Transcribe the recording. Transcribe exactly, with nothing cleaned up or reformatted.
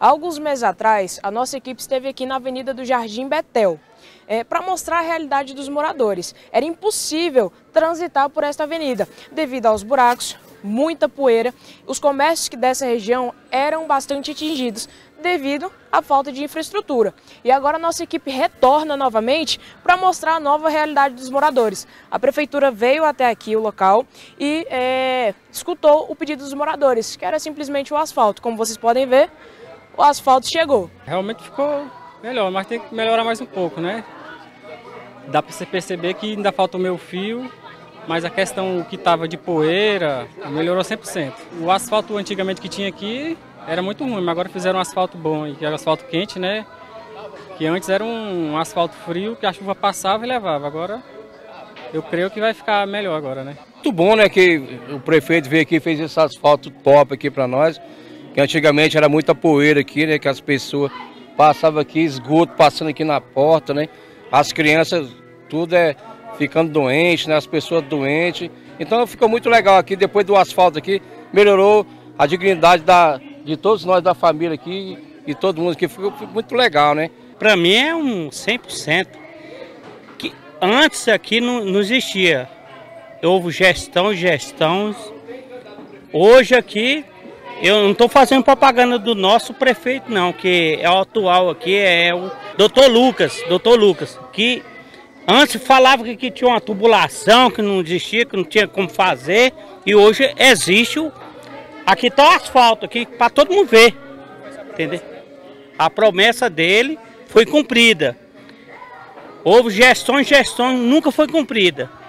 Há alguns meses atrás, a nossa equipe esteve aqui na Avenida do Jardim Betel, é, para mostrar a realidade dos moradores. Era impossível transitar por esta avenida, devido aos buracos, muita poeira. Os comércios que dessa região eram bastante atingidos devido à falta de infraestrutura. E agora a nossa equipe retorna novamente para mostrar a nova realidade dos moradores. A prefeitura veio até aqui, o local, e é, escutou o pedido dos moradores, que era simplesmente o asfalto. Como vocês podem ver, o asfalto chegou. Realmente ficou melhor, mas tem que melhorar mais um pouco, né? Dá para você perceber que ainda falta o meio fio, mas a questão que estava de poeira melhorou cem por cento. O asfalto antigamente que tinha aqui era muito ruim, mas agora fizeram um asfalto bom, que era asfalto quente, né? Que antes era um asfalto frio, que a chuva passava e levava. Agora eu creio que vai ficar melhor agora, né? Muito bom, né, que o prefeito veio aqui e fez esse asfalto top aqui para nós, que antigamente era muita poeira aqui, né, que as pessoas passavam aqui, esgoto passando aqui na porta, né? As crianças, tudo é ficando doente, né, as pessoas doentes. Então ficou muito legal aqui, depois do asfalto aqui, melhorou a dignidade da, de todos nós da família aqui e todo mundo aqui, ficou muito legal, né? Para mim é um cem por cento. Que antes aqui não, não existia. Houve gestão, gestão. Hoje aqui, eu não estou fazendo propaganda do nosso prefeito não, que é o atual aqui, é o doutor Lucas, doutor Lucas, que antes falava que, que tinha uma tubulação, que não existia, que não tinha como fazer, e hoje existe o... Aqui está o asfalto, aqui para todo mundo ver, entendeu? A promessa dele foi cumprida. Houve gestões, gestões, nunca foi cumprida.